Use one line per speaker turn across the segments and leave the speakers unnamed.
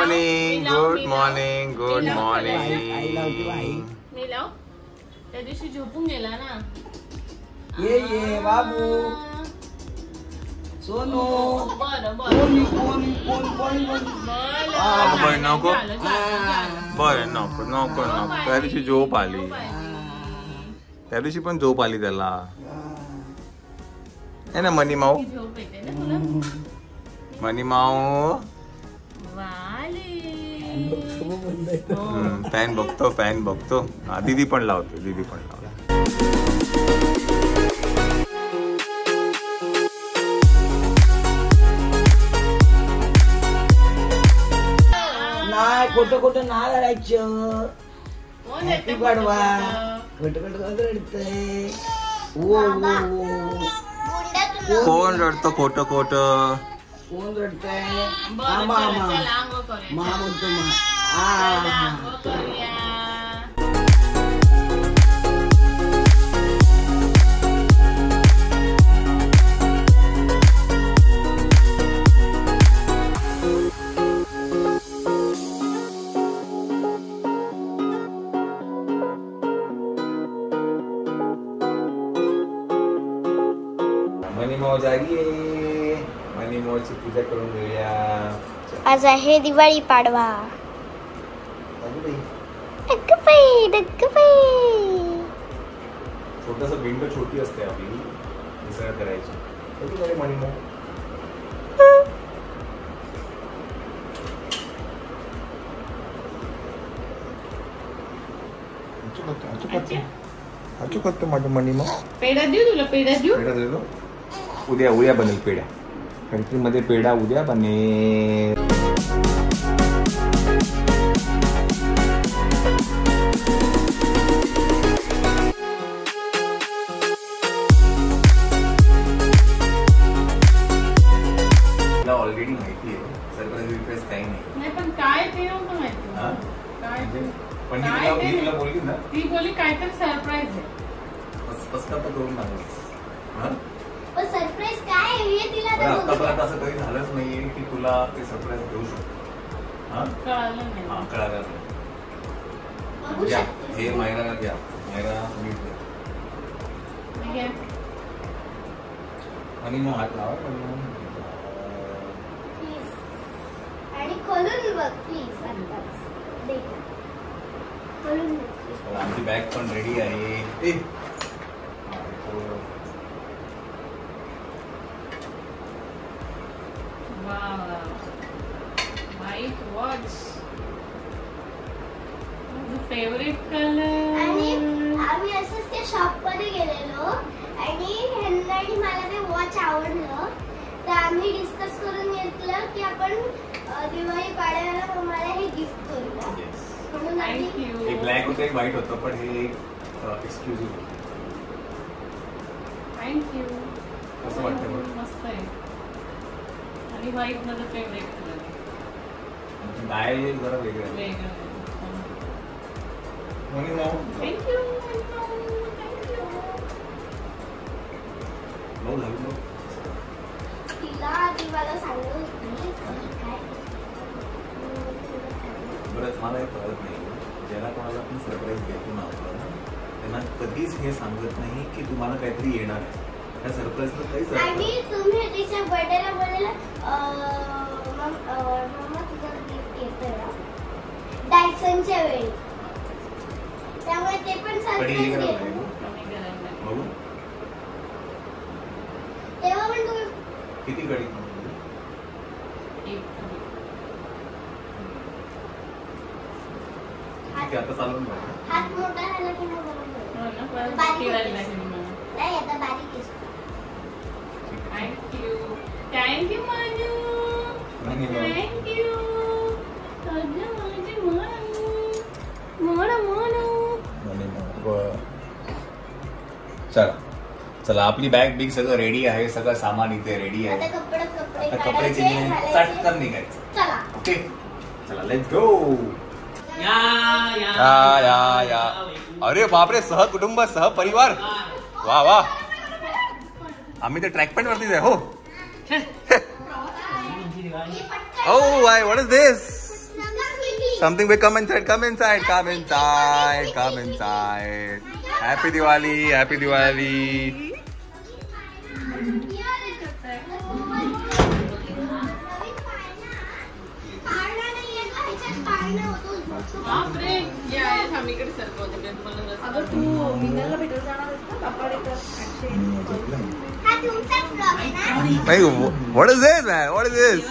Morning, good morning, good morning.
नेलाव त्या दिवशी झोपून गेला ना.
ये बाबू सोनू.
बरं
नको बरं नको नको नको. त्या दिवशी झोप आली, त्या दिवशी पण झोप आली त्याला है ना. मनी माऊ,
झोप येते ना तुला.
मनी माऊ. फॅन बघतो, फॅन बघतो. हा दीदी पण लावतो, दीदी पण लावतो.
नाही खोटं खोटं ना लढायचं. हॅपी पाडवा. खोटं खोटं रडतंय.
कोण रडतं खोटं खोटं?
कोण रडतंय?
बरं,
मामा
चला, चला, आंघोळ करूया.
मा म्हणतो
चला, आंघोळ करूया.
मनी माऊ जागी. मनी माऊची पूजा करून घेऊया.
आज आहे दिवाळी पाडवा.
छोटस भिंड छोटी असते आपली, मिसळ करायची. मनी माऊ करतो माझं मनी माऊ.
पेढा देऊ तुला, पेढा देऊ.
पेढा देतो. उद्या बनेल पेढा. कंट्रीमध्ये पेढा उद्या बनेल. ऑलरेडी माहिती आहे सरप्राईज काही नाही.
पण काय ते नव्हतं माहिती. काय ते?
पण मी तुला बोलली ना,
ती बोलली काहीतरी सरप्राईज आहे.
कसं करून टाकलं.
सरप्राईज काय हे तिला
आतापर्यंत असं कधी झालंच नाहीये की तुला ते सरप्राईज देऊ शकतो.
कळालं नाही.
कळालं नाही. हे मायरा घ्या, मायरा मीठ द्या. आणि मग हात लावा
आणि खोलून बघ प्लीज.
आमची बॅग पण रेडी आहे.
White watch, favourite colour.
आणि आम्ही असंच त्या शॉप मध्ये गेलेलो आणि ह्यांना आणि मला ते वॉच आवडलं, तर आम्ही डिस्कस करून घेतलं की आपण दिवाळी पाडव्याला मला हे गिफ्ट करूया. म्हणून आम्ही
एक ब्लॅक होतं, एक व्हाईट होतं, पण हे एक्सक्लुझिव्ह होतं.
थँक्यू.
कसं वाटतं?
मस्त आहे. आणि व्हाईट माझं फेवरेट कलर.
डायल जरा वेगळं.
थँक्यू.
तिला ती मला सांगत होती काय.
बरं, मला हे कळत नाही, ज्याला कोणाला पण सरप्राईज देतो ना आपण, त्यांना कधीच हे सांगत नाही की तुम्हाला काहीतरी येणार आहे. त्या सरप्राईजला काहीच.
आणि तुम्ही तिच्या बर्थडेला बोललेला मम्मा तुझं गिफ्ट येतं डायसनच्या वेळी, त्यामुळे ते पण सरप्राईज घेतो.
बघू
तेव्हा पण तुम्ही
किती गडी आता चालून
हात मोठा झाला की मग बरोबर नाही. आता बारीक आहे.
थँक्यू. थँक्यू मानू. थँक्यू.
चला चला, आपली बॅग बिग सगळं रेडी आहे, सगळं सामान इथे रेडी आहे.
आता
कपडे चटकन निघायचं.
चला
ओके, चला लेट्स गो. या. अरे बापरे, सहकुटुंब सहपरिवार. वा वा, आम्ही तर ट्रॅक पॅन्ट वरतीच आहे. हो, why what is this?
Something big. Come inside. Come inside. Come inside. Come inside. Happy Diwali. Happy Diwali.
बापरे या आम्हीकडे सरकवते मला
अगं तू मिनलला भेटायला जाणार आहेस ना पापडेकर
हा तुमचाच ब्लॉग आहे ना?
Hey, what is this, man? What is this?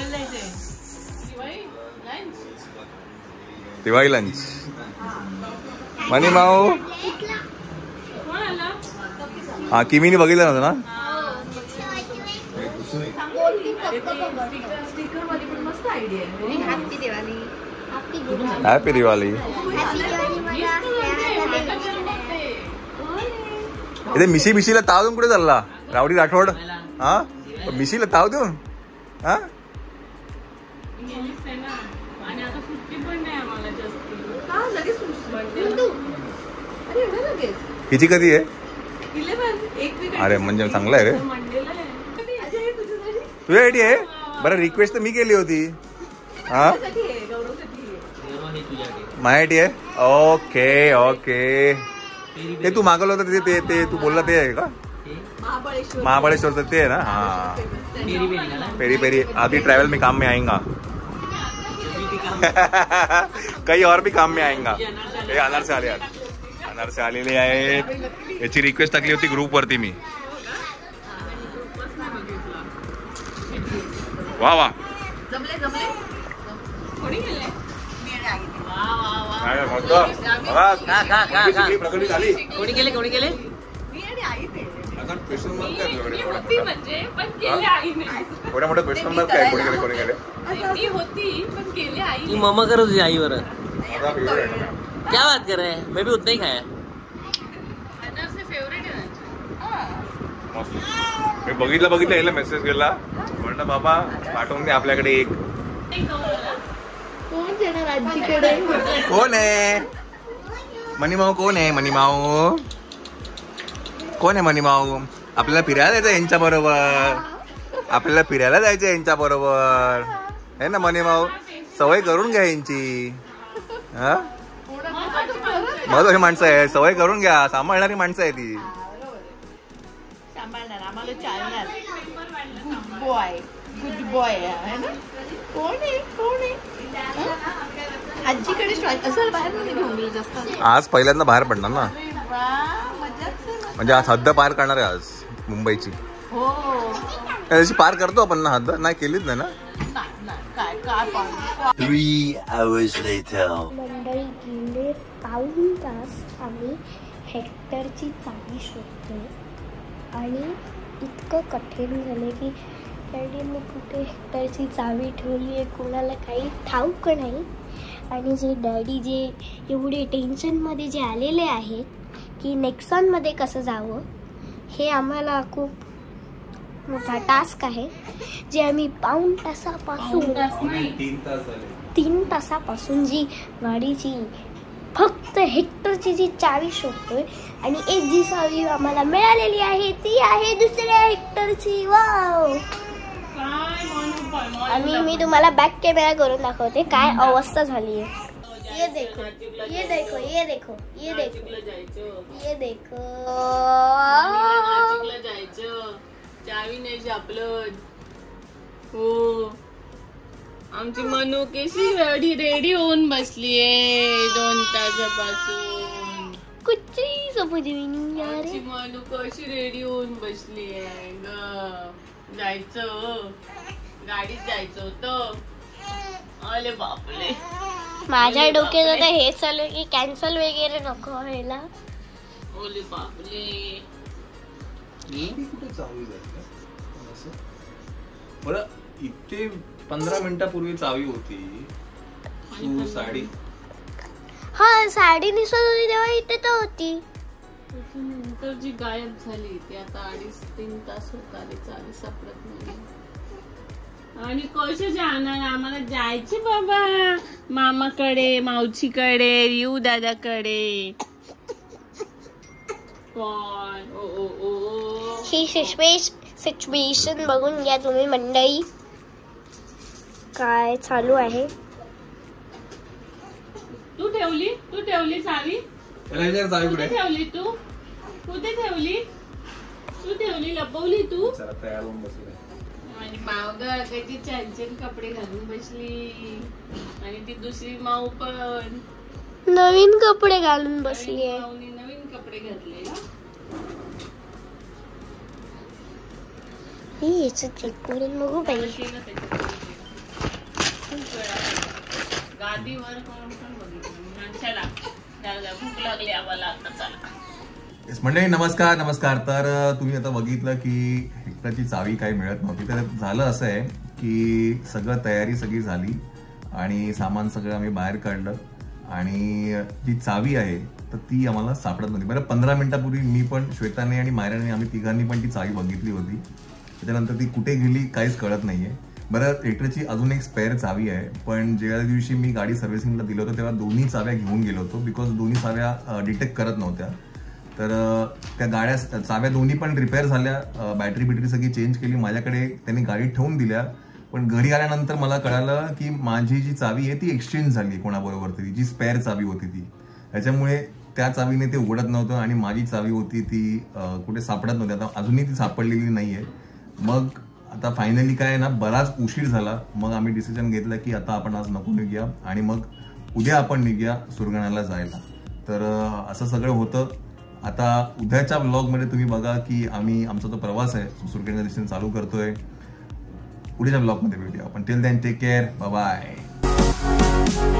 Diwali lunch. मनी माऊ.
कोण आला
हा किमीने बघितलं नव्हतं ना.
स्टिकर मध्ये पण मस्त आयडिया आहे.
हॅपी दिवाळी.
हॅपी दिवाळी. इथे मिशीला ताव देऊन कुठे चालला रावडी राठोड? हा मिशीला ताव देऊन हा
गेलीच आहे ना आणि आता सुट्टी पण नाही आम्हाला जास्त
हा लगेच बर्थडे. अरे एवढं लगेच
हिची कधी आहे?
11 एक वीक.
अरे म्हणजे चांगलं आहे रे.
मंडेला आहे
अजय तुझ्यासाठी
तुझ्यासाठी आहे बरं. रिक्वेस्ट तर मी केली होती. हा
साठी आहे गौरवसाठी आहे.
माझ्यासाठी आहे. Okay okay. ते तू मागवलं होतं ते ते तू बोलला ते आहे का? महाबळेश्वरचं ते आहे ना. हाँ पेरी पेरी. अभी ट्रैवल में काम में आएगा. कई और भी काम में आएगा. हे अनारसे आले आहेत. अनारसे आलेले आहेत. याची रिक्वेस्ट टाकली होती ग्रुप वरती मी. वा वा
जमले
कोणी गेले
प्रगती झाली.
कोणी केले
मी होती म्हणजे पण गेले आईने
एवढ्या मोठ्या क्वेश्चन मार्क काय कोणी गेले
मी होती पण गेले आई
तू मम्मा कर तुझी आईवर क्या बात कर रहे हैं मैं भी उतना ही खाया
अनारसे फेवरेट आहे
मी बघितलं याला मेसेज केला म्हणलं बाबा पाठवून दे आपल्याकडे एक.
कोण येणार आजीकडे?
कोण आहे मनीमाऊ? कोण आहे मनीमाऊ? कोण आहे मनीमाऊ? आपल्याला फिरायला जायचं यांच्या बरोबर. आपल्याला फिरायला जायचं यांच्या बरोबर है ना मनीमाऊ? सवय करून घ्या यांची. हा महत्वाची माणसं आहे. सवय करून घ्या. सांभाळणारी माणसं आहे ती.
सांभाळणार आम्हाला चालणार. बॉय गुड बॉय आहे ना. कोण आहे आजीकडे असं बाहेर मध्ये घेऊन गेलं जास्त.
आज पहिल्यांदा बाहेर पडणार ना.
अरे वा मजाच आहे ना.
म्हणजे आज हद्द पार करणार आहे आज मुंबईची.
हो
त्याची पार करतो आपण ना. हद्द नाही केलीच नाही ना.
काय
3 hours later.
मंडळी गेले पाऊण तास आम्ही हेक्टरची चावी शोधतोय आणि इतकं कठीण झालं की डॅडीने कुठे हेक्टरची चावी ठेवली आहे कोणाला काही ठाऊक नाही. आणि जे डॅडी जे एवढे टेन्शनमध्ये जे आलेले आहेत की नेक्सॉनमध्ये कसं जावं हे आम्हाला खूप मोठा टास्क आहे. जे आम्ही पाऊण तासापासून 3 तासापासून जी गाडीची फक्त हेक्टरची जी चावी शोधतोय आणि एक जी चावी आम्हाला मिळालेली आहे ती आहे दुसऱ्या हेक्टरची. वाव. आणि मी तुम्हाला बॅक कॅमेरा करून दाखवते काय अवस्था झाली आहे. ये देखो ये देखो ये देखो ये देखो ये देखो
जायचं चावी नाही आपलं. हो आमची मनू कशी रेडी होऊन बसलीये 2 तासापासून.
कुठची समजली नाही यार.
आमची मनू कशी रेडी होऊन बसलीये ग. जायचं गाडीत जायचं होतं. अरे बापरे
माझ्या डोक्यात आता हे चालू की कॅन्सल वगैरे नको व्हायला.
ओले बापरे
बरं इथे 15 मिनिटापूर्वी चावी होती. तू साडी
हा साडी दिसत होती तेव्हा इथे तर होती.
नंतर जी गायब झाली ती आता 2.5-3 तास होत आले चावी सापडत नाही. आणि कसे जाणार आम्हाला जायचे बाबा मामाकडे मावशीकडे रिऊ दादाकडे. पण ओ ओ ओ
ही सिच्युएशन बघून घ्या तुम्ही मंडळी काय चालू आहे.
तू ठेवली चावी कुठे ठेवली तू लपवली तू
तयार होऊन बसले
आणि माव ग कशी छान छान कपडे घालून बसली आणि ती दुसरी माऊ पण
नवीन कपडे घालून बसली आहे.
माऊनी नवीन कपडे घातले ना.
चेक करून बघू बाई.
गादीवर कोण पण बघितलं. चला भूक लागली आम्हाला आता चला.
मंडळी नमस्कार. तर तुम्ही आता बघितलं की हेक्टरची चावी काही मिळत नव्हती. तर झालं असं आहे की तयारी सगळी झाली आणि सामान सगळं आम्ही बाहेर काढलं आणि जी चावी आहे तर ती आम्हाला सापडत नव्हती. बरं 15 मिनिटापूर्वी मी पण, श्वेताने आणि मायराने, आम्ही तिघांनी पण ती चावी बघितली होती. त्याच्यानंतर ती कुठे गेली काहीच कळत नाहीये. बरं हेक्टरची अजून एक स्पेअर चावी आहे, पण ज्या दिवशी मी गाडी सर्व्हिसिंगला दिलं होतं तेव्हा दोन्ही चाव्या घेऊन गेलो होतो बिकॉज दोन्ही चाव्या डिटेक्ट करत नव्हत्या. तर त्या चाव्या दोन्ही पण रिपेअर झाल्या, बॅटरी सगळी चेंज केली, माझ्याकडे त्यांनी गाडी ठेवून दिल्या. पण घरी आल्यानंतर मला कळालं की माझी जी चावी आहे ती एक्सचेंज झाली कोणाबरोबर तरी, जी स्पेअर चावी होती ती. त्याच्यामुळे त्या चावीने ते उघडत नव्हतं आणि माझी चावी होती ती कुठे सापडत नव्हती. आता अजूनही ती सापडलेली नाहीये. मग आता फायनली काय ना, बराच उशीर झाला. मग आम्ही डिसिजन घेतलं की आता आपण आज नको निघूया आणि मग उद्या आपण निघूया सुरगाण्याला जायला. तर असं सगळं होतं. आता उद्याच्या व्लॉगमध्ये तुम्ही बघा की आम्ही आमचा जो प्रवास आहे सुरगाण्याच्या दिशेने चालू करतोय. उद्याच्या व्लॉगमध्ये भेटूया आपण. Till then take care, bye bye.